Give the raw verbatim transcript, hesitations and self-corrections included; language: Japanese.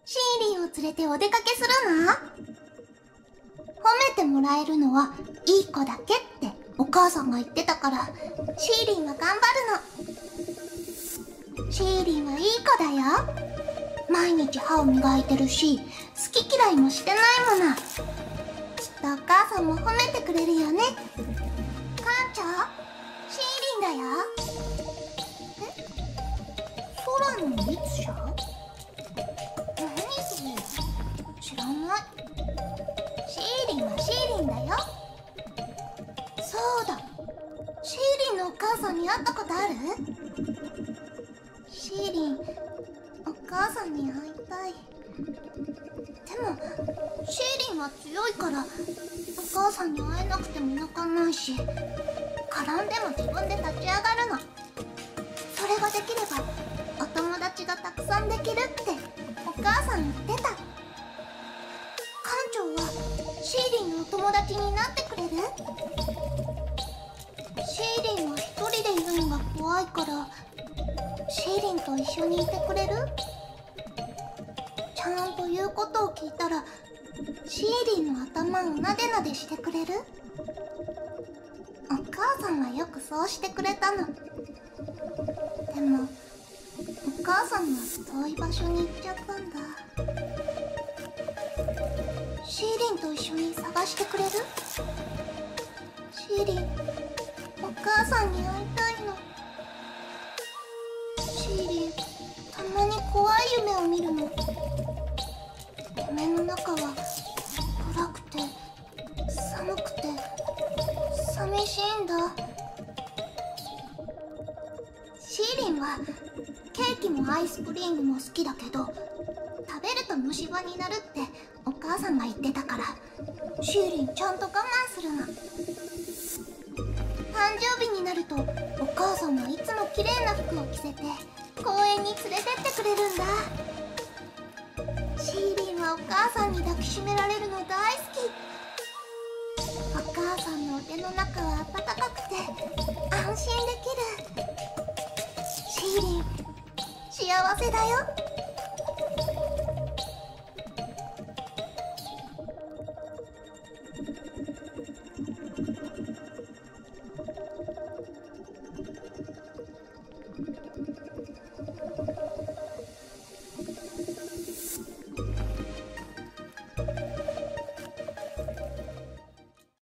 シーリンを連れてお出かけするの？褒めてもらえるのはいい子だけってお母さんが言ってたから、シーリンは頑張るの。シーリンはいい子だよ。毎日歯を磨いてるし、好き嫌いもしてないもの。きっとお母さんも褒めてくれるよね。館長、シーリンだよ。え？空の律者？何それ？知らない。シーリンはシーリンだよ。そうだ、シーリンのお母さんに会ったことある？シーリン、お母さんに会いたい。でもシーリンは強いからお母さんに会えなくても泣かないし、絡んでも自分で立ち上がるの。それができればお友達がたくさんできるってお母さん言ってた。館長はシーリンのお友達になってくれる？シーリンは一人でいるのが怖いから、シーリンと一緒にいてくれる？ちゃんと言うことを聞いたらシーリンの頭をなでなでしてくれる？お母さんはよくそうしてくれたの。でもお母さんは遠い場所に行っちゃったんだ。シーリンと一緒に探してくれる？シーリン、お母さんに会いたいの。シーリン、たまに怖い夢を見るの。夢の中は暗くて寒くて寂しいんだ。シーリンはケーキもアイスクリームも好きだけど、食べると虫歯になるってお母さんが言ってたから、シーリンちゃんと我慢するの。誕生日になるとお母さんはいつも綺麗な服を着せて公園に連れてってくれるんだ。シーリンはお母さんに抱きしめられるの大好き。お母さんの腕の中は温かくて安心できる。シーリン、幸せだよ。